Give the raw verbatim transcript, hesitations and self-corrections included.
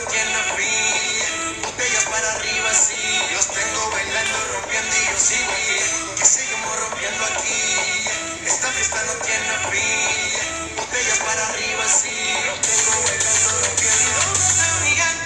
no tiene fin. Botellas para arriba, sí. Los tengo bailando, rompiendo y yo sigo aquí. Que seguimos rompiendo aquí. Esta fiesta no tiene fin. Botellas para arriba, sí. Los tengo